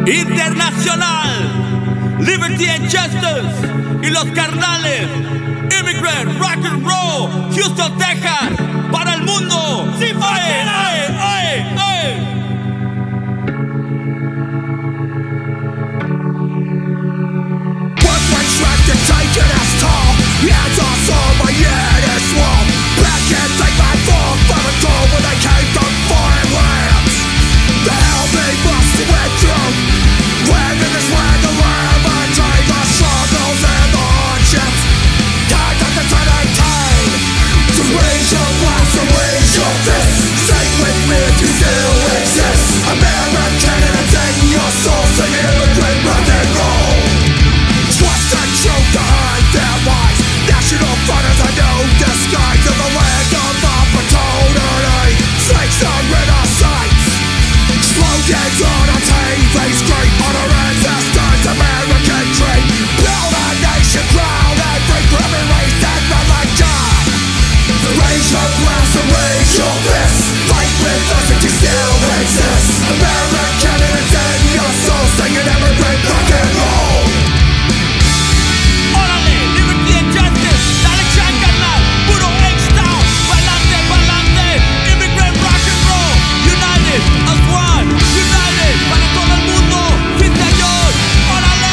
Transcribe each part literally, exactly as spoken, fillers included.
Internacional, Liberty and Justice y los carnales, Immigrant Rock and Roll, Houston, Texas, para el mundo. ¡Sí, ¡Oye, oye, oye, oye! One way strength and taking us tall. Hands off on my head is wall. Back and take my fall from a door when they came from foreign lands. The hell they must have went through. Living this land of liberty, the struggles and the hardships. Time after time and time to raise your glass and raise your fist. Sing with me if you still exist. American and it's in your soul. Sing immigrant rock and roll. Trust and truth behind their lies. National fighters are no disguise in the land of opportunity. Snakes are in our sights. Slogans on our T V screen on our ancestors' American dream. Build a nation proud and free for every race and religion. Raise your glass and raise your fist. Fight with us if you still exist. American and it's in your soul. Singing immigrant rock and roll. Órale, Liberty and Justice, dale chan, carnal, puro H-Town, pa'lante, pa'lante, Immigrant Rock and Roll, United as one, United para todo el mundo, sí señor, órale.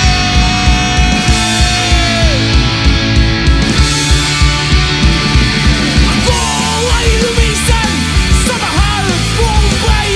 Full illumination, summer high, full way,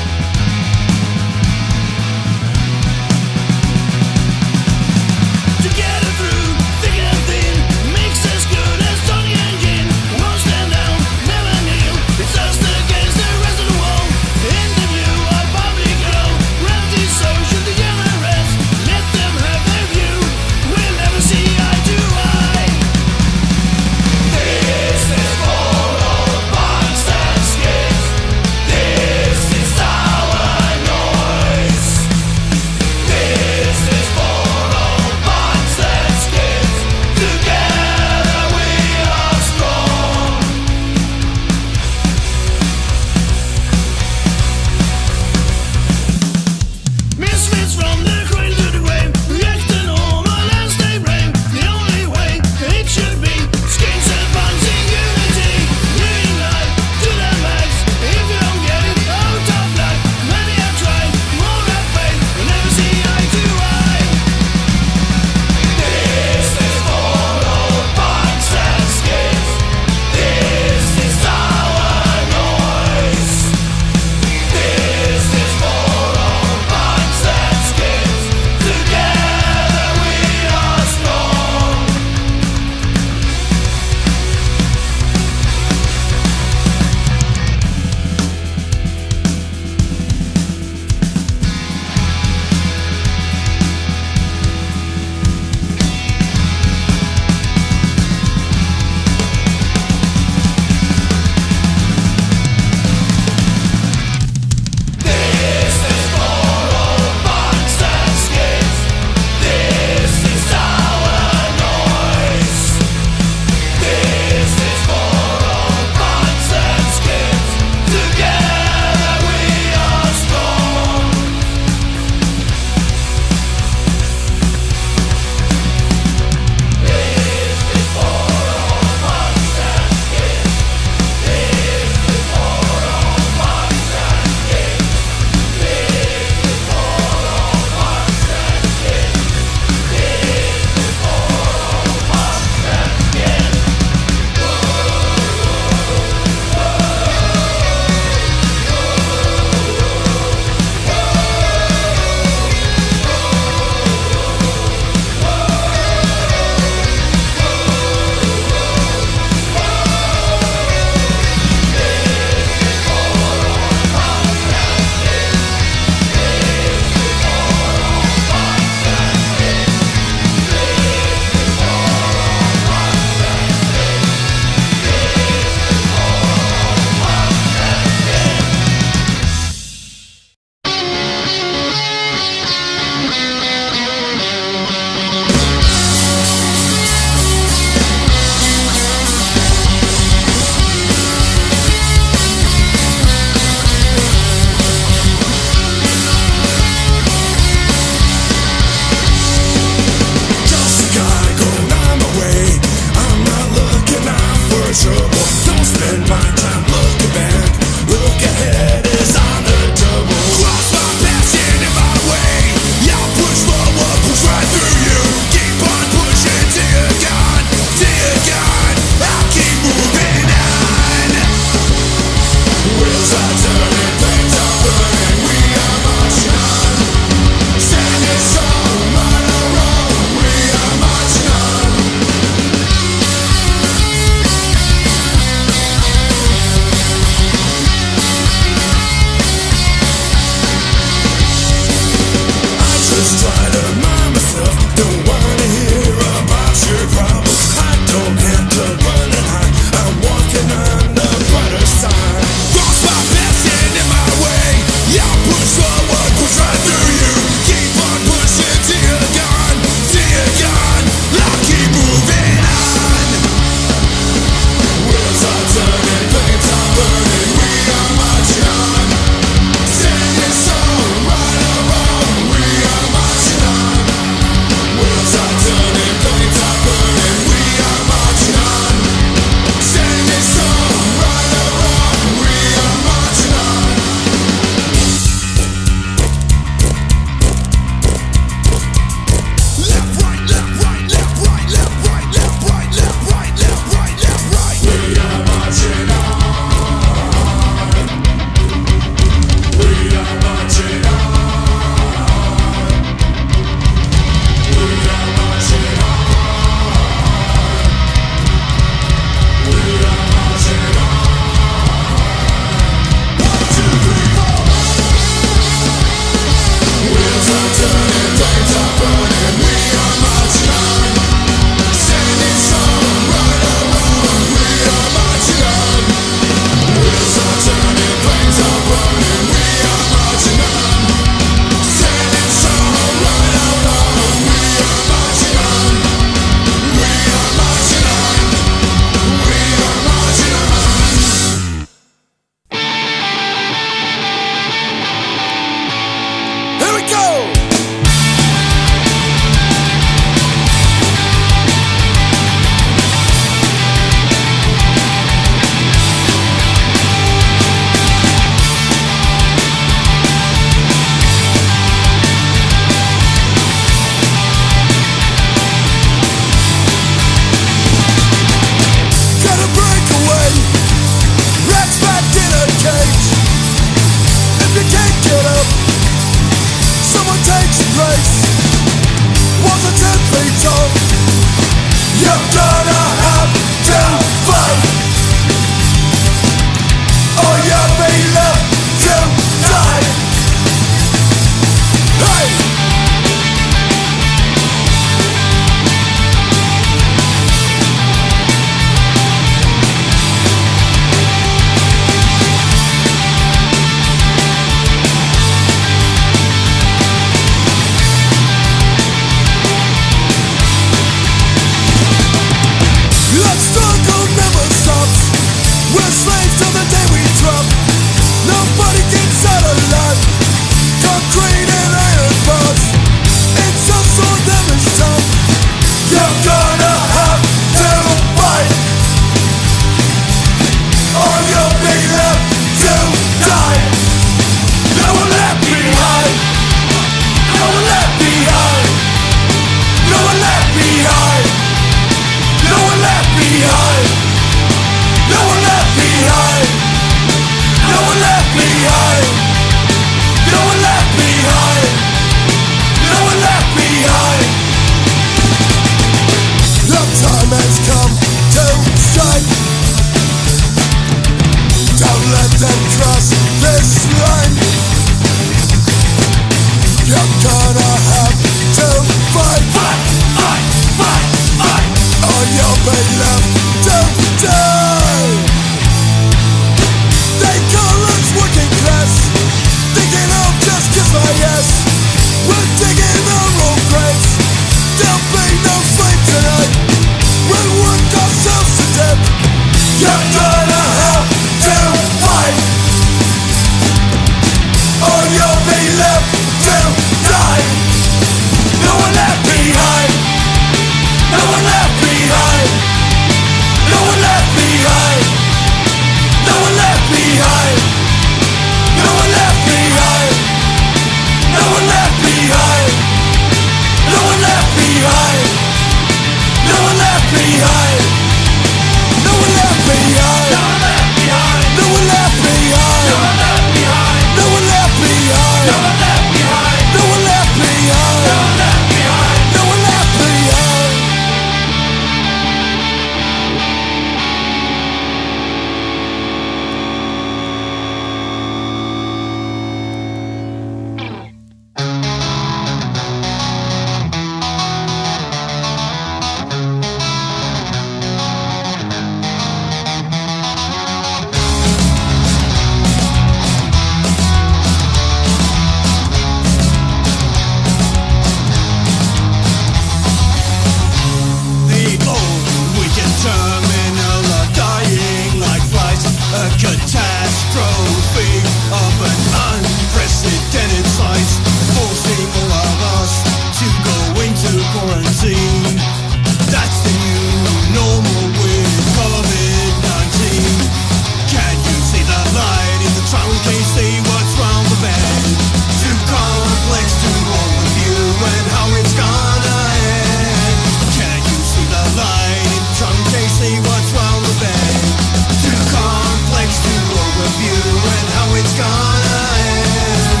nineteen. That's the new normal with COVID nineteen. Can you see the light in the tunnel? Can you see what's round the bend? Too complex to overview and how it's gonna end. Can you see the light in the tunnel? Can you see what's round the bend? Too complex to overview and how it's gonna end.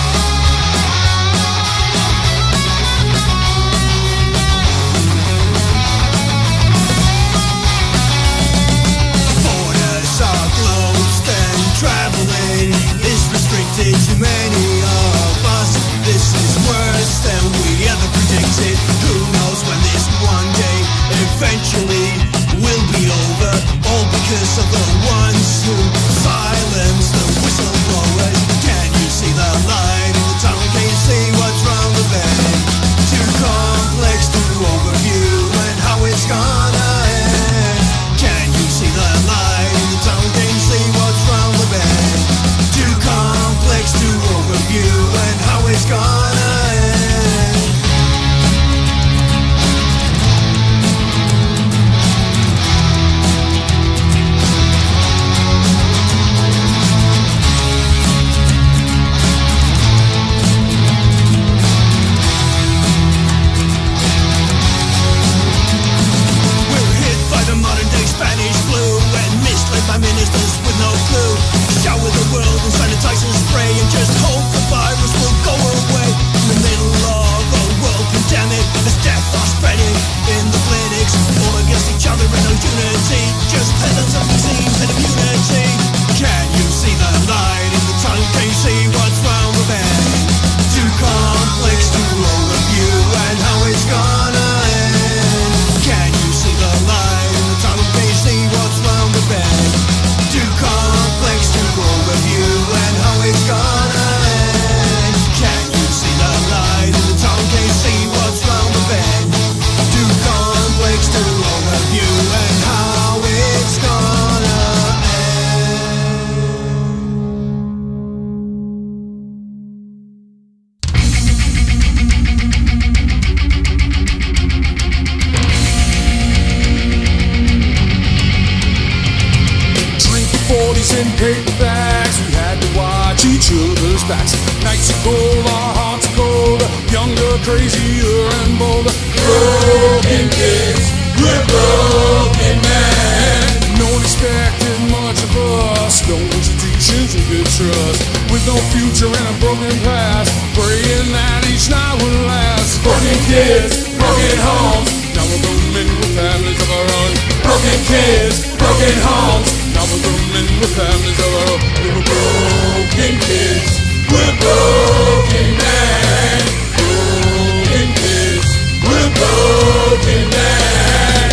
Borders are closed and traveling is restricted to many of us. This is worse than we ever predicted. Who knows when this one day eventually will be over? All because of the ones who silence the whistleblowers. Can you see the light in the tunnel? Can you see what's round the bend? Too complex to overview and how it's gonna end. Can you see the light in the tunnel? Can you see what's round the bend? Too complex to overview and how it's gonna end. We're hit by the modern day Spanish flu and misled by ministers with no clue. Shower the world in sanitizer spray and just hope the virus will go away. In the middle of a world pandemic, as death are spreading in the clinics, all against each other and no unity. Just peasants of disease and immunity. Can you see the light in the tunnel? Can you see what's round the bend? Too complex to overview and how it's gonna end. Can you see the light in the tunnel? Can you see what's round the bend? Too complex to overview and how it's gonna end. Can you see the light in the tunnel? Can you see what's round the bend? Too complex to overview and how it's gonna end. Drinking forties in paper bags, we had to watch each other's backs. Nights are cold, our hearts are cold, younger, crazier, and bolder. Broken kids, we're broken men. No one expected much of us, no institutions we could trust. With no future and a broken past, praying that each night will last. Broken kids, broken homes, now we're grown men with families of our own. Broken kids, broken homes, now we're grown men with families of our own. We were broken kids, we're broken men. Broken kids, we're broken men.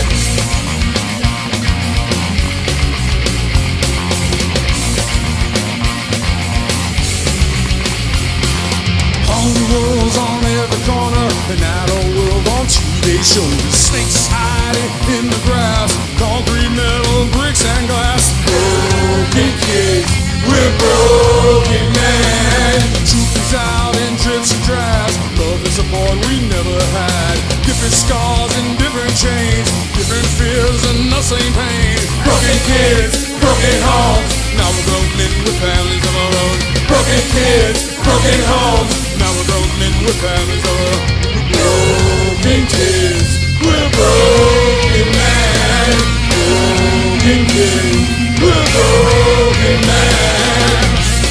Hungry wolves on every corner, an adult world on T V shows. Snakes hiding in the grass, concrete, metal, bricks, and glass. Broken kids, we're broken men. Truth is out in drips and drabs. Love is a bond we never had. Different scars and different chains, different fears and the same pain. Broken kids, broken homes, now we're grown men with families of our own. Broken kids, broken homes, now we're grown men with families of our own. Broken kids, we're broken men. Broken kids, we're broken men.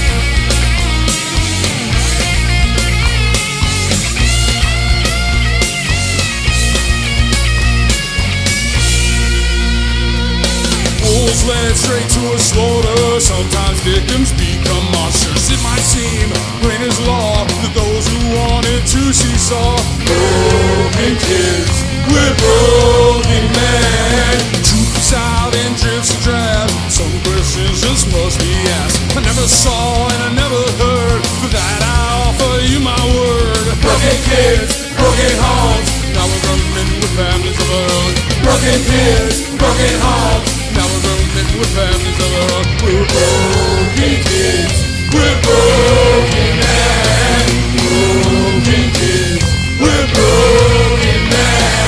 Wolves led straight to a slaughter. Sometimes victims become monsters. It might seem plain as law that those who wanted to see saw. Broken kids, we're broken men. Truth is out in drifts and drabs. Some questions just must be asked. I never saw and I never heard, for that I offer you my word. Broken kids, broken homes, now we're grown men with families of our own. Broken kids, broken homes, now we're grown men with families of our own. We're broken kids, we're broken men. Broken kids, we're broken men.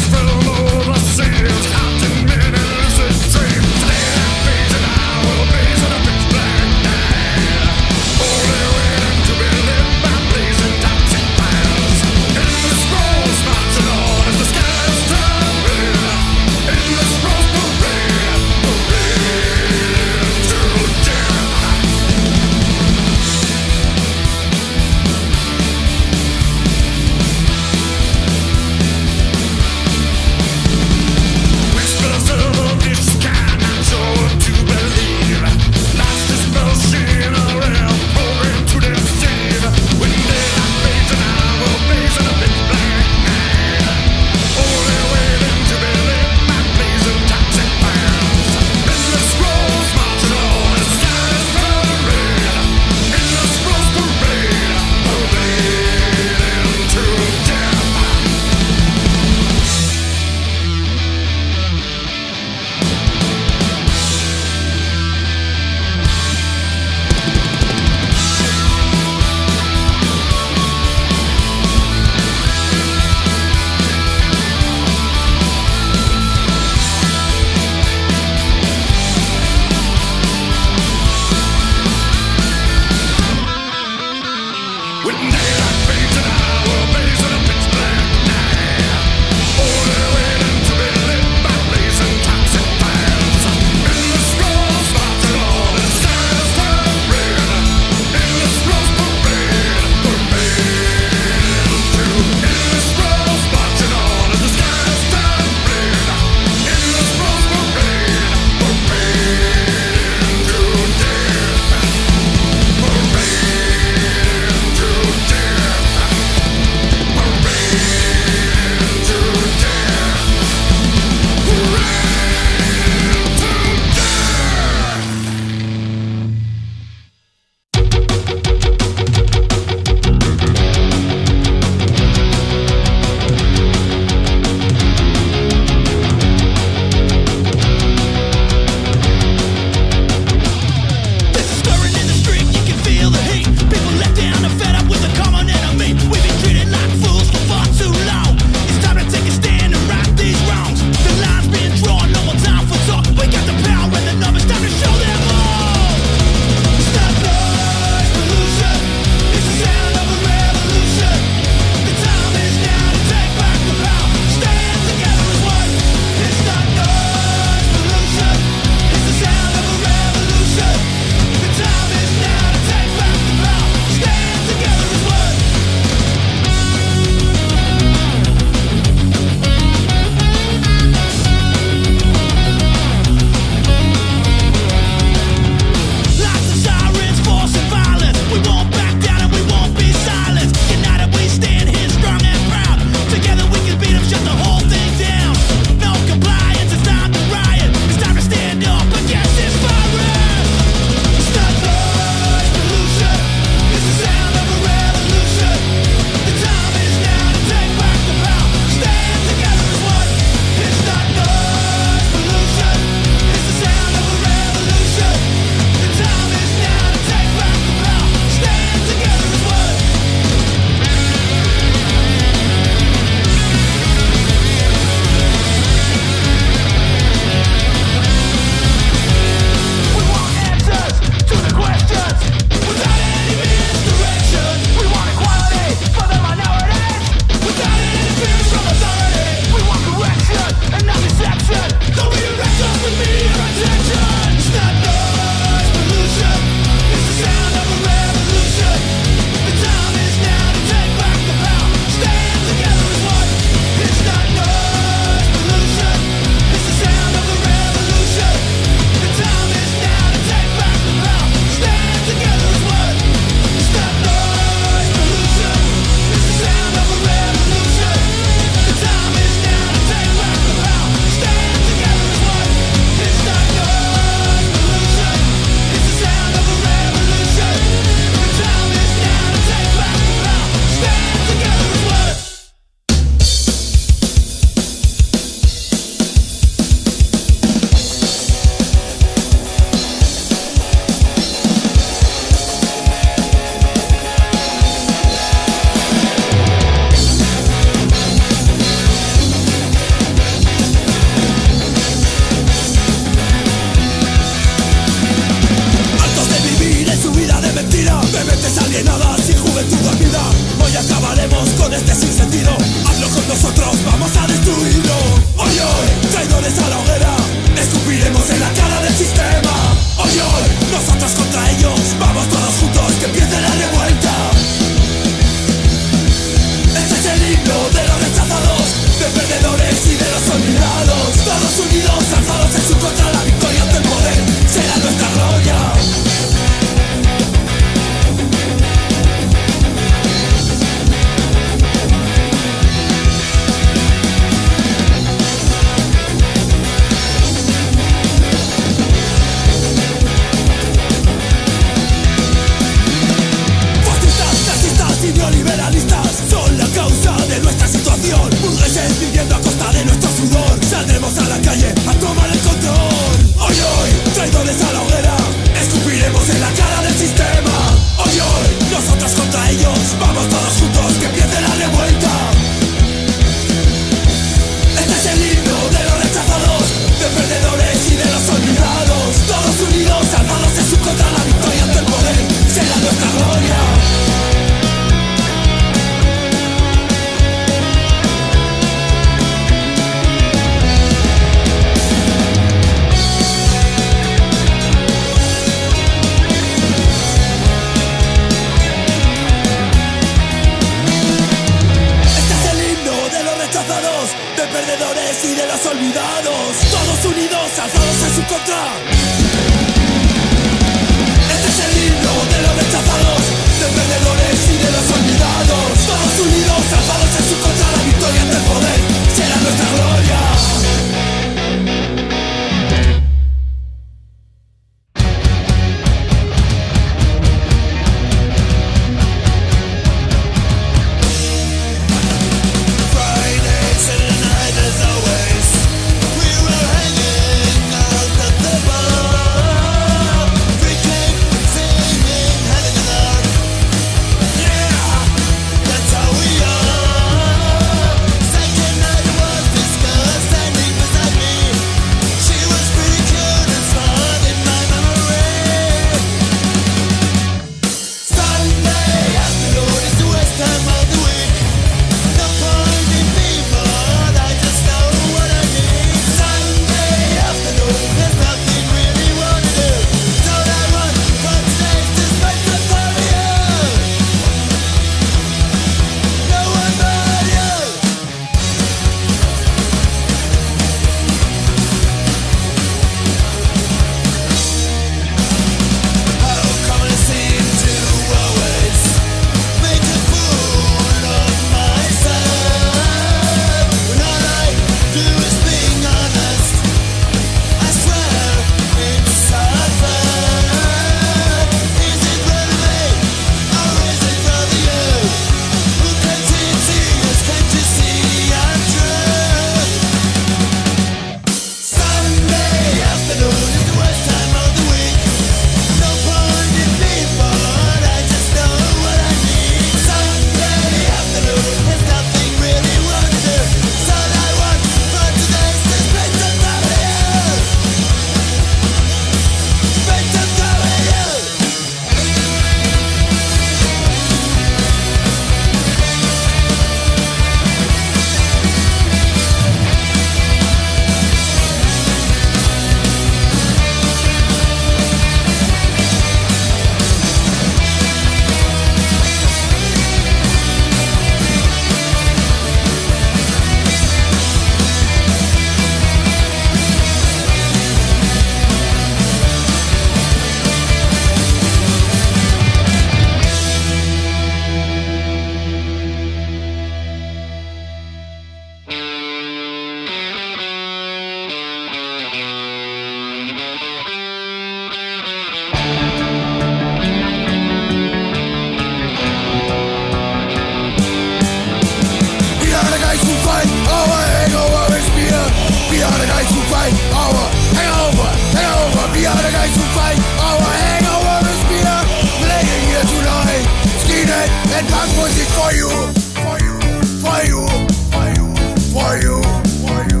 fight our hangover, hangover. We are the guys who fight our hangover is beer. Playing here tonight, skinhead and punk music for you, for you, for you, for you, for you, for you.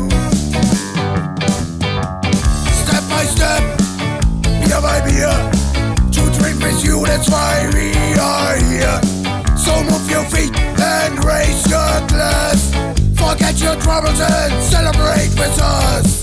Step by step, beer by beer, to drink with you, that's why we are here. So move your feet and raise your glass. Forget your troubles and celebrate with us.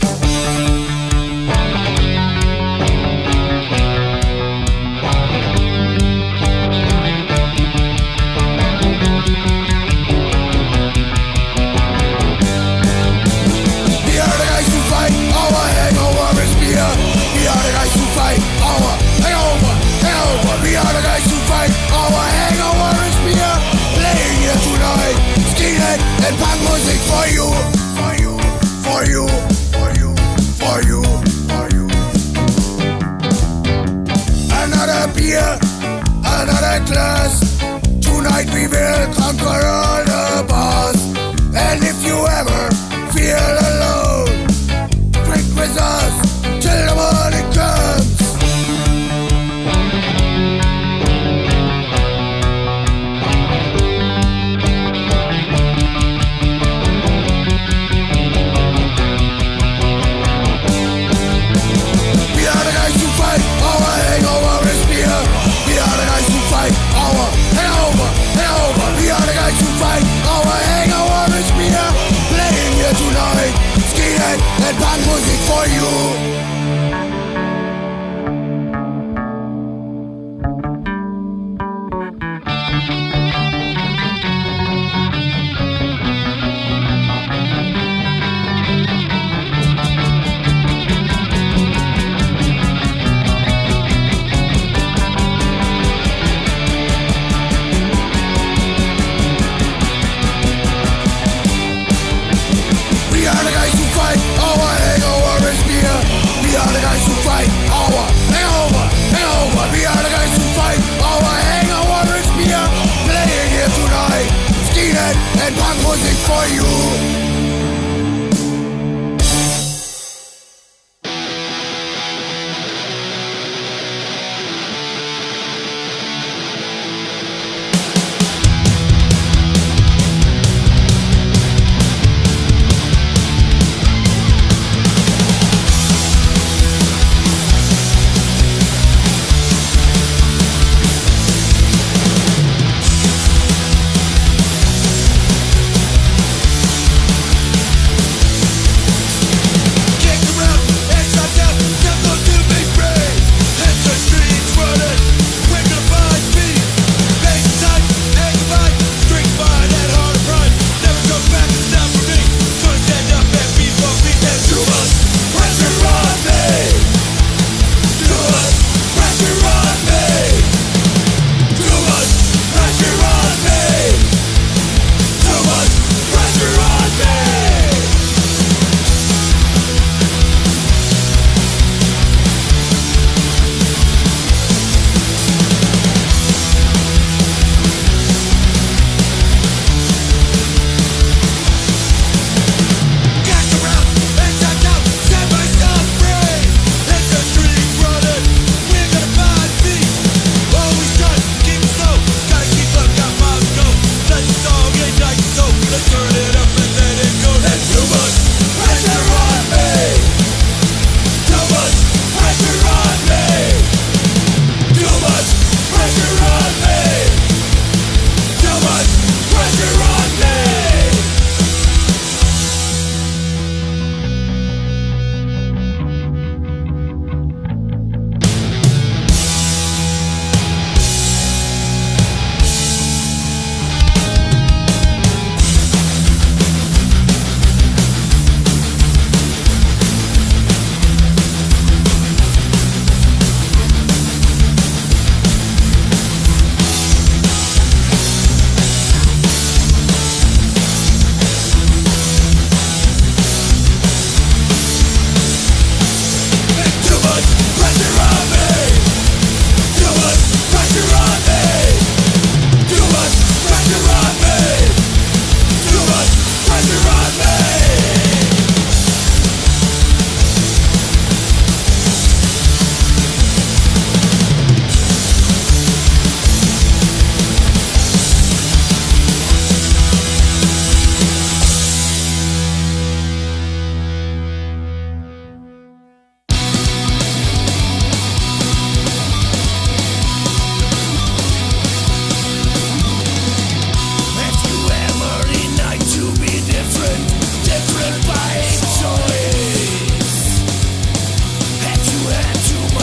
We are the guys who fight our hangover is beer. We are the guys who fight our hangover, hangover. We are the guys who fight our hangover is beer. Playing here tonight, skinhead and punk music for you, for you, for you, for you, for you, for you. Another beer, another glass. Tonight we will conquer all the bars. And if you ever feel alone, drink with us till the morning comes. We are the guys who fight our hangover is beer. We are the guys who fight our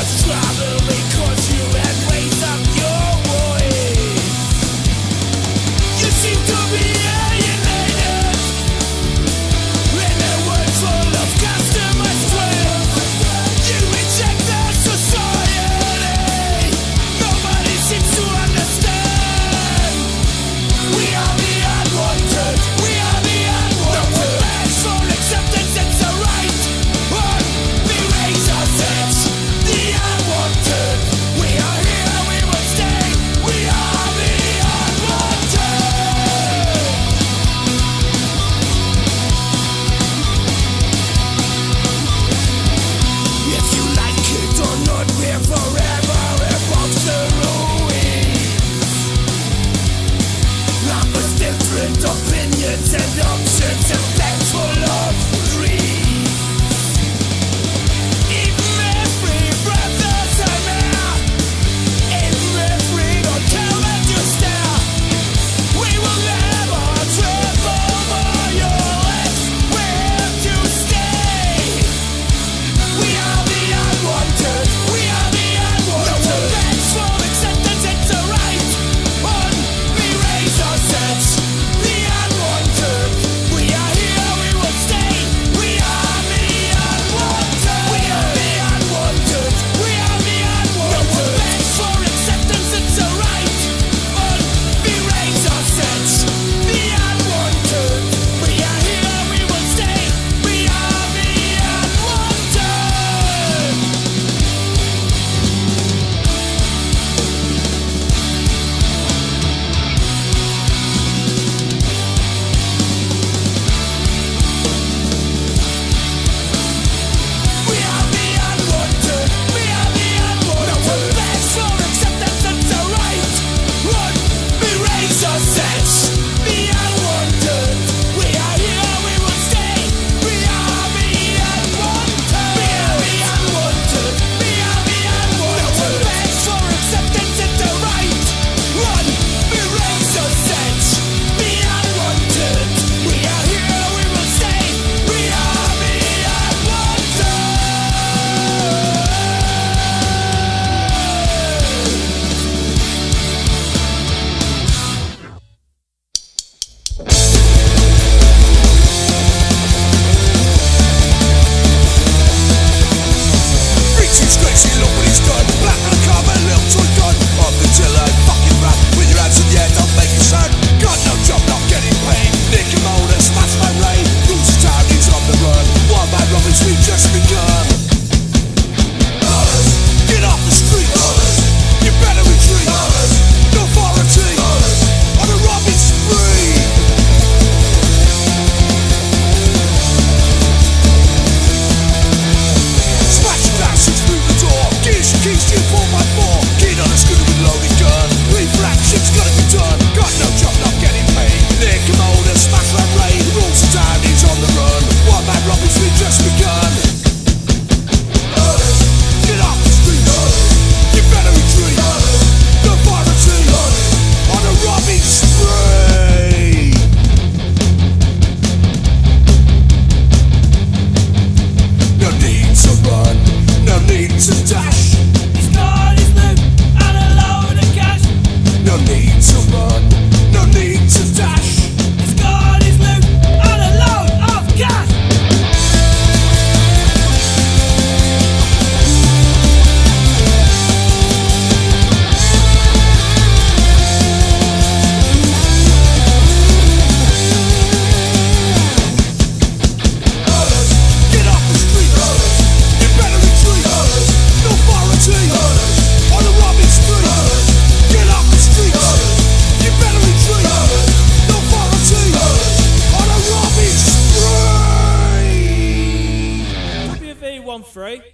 free.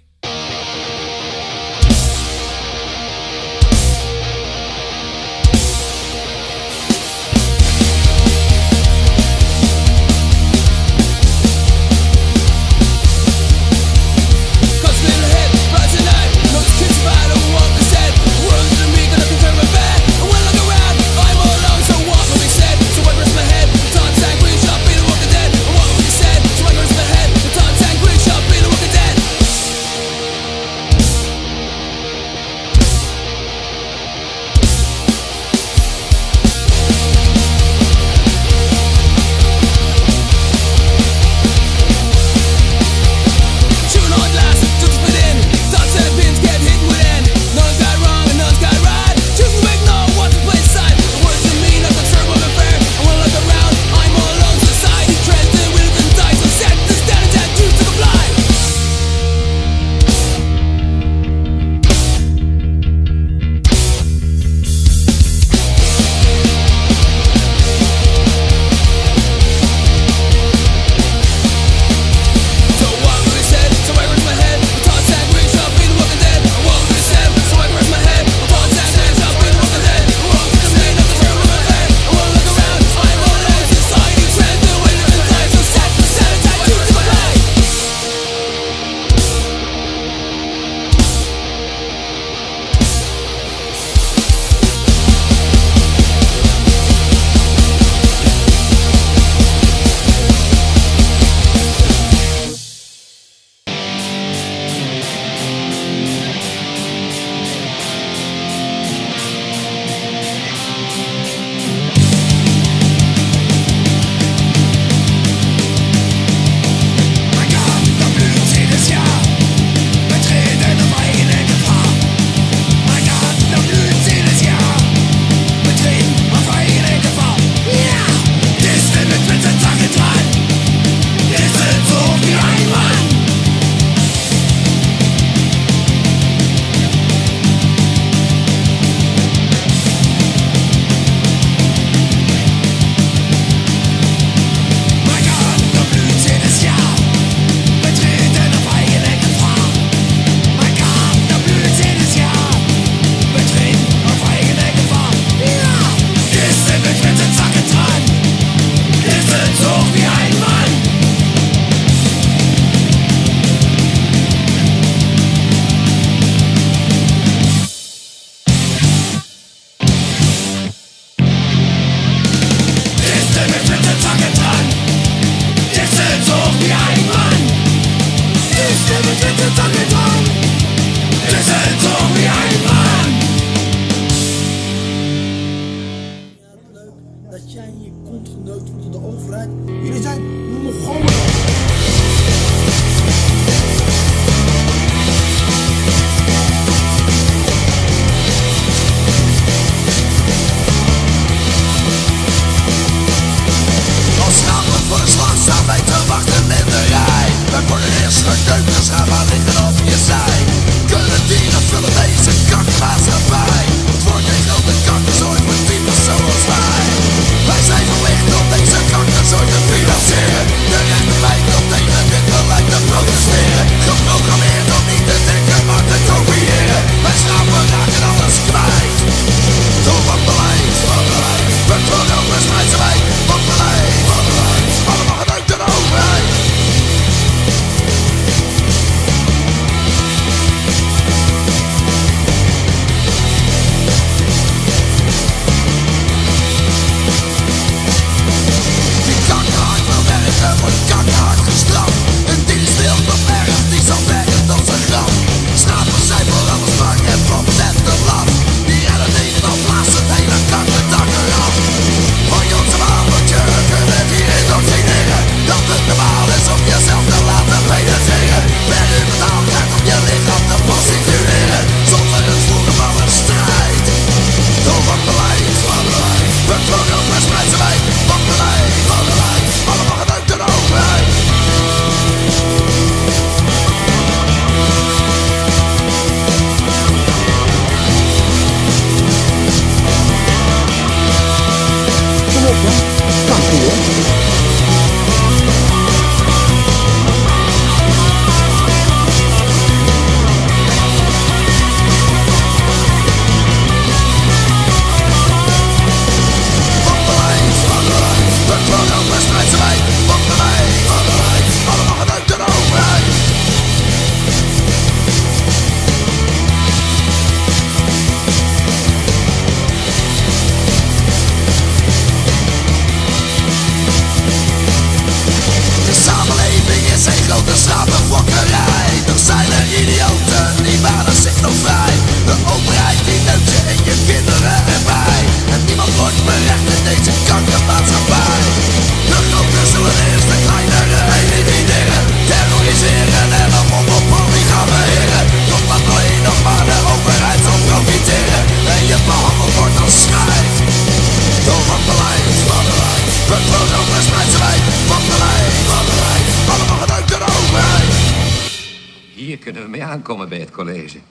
kunnen we mee aankomen bij het college.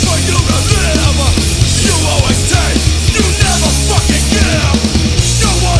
You always take, you never fucking give. No one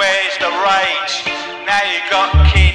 Where's the rage? Now you got kids.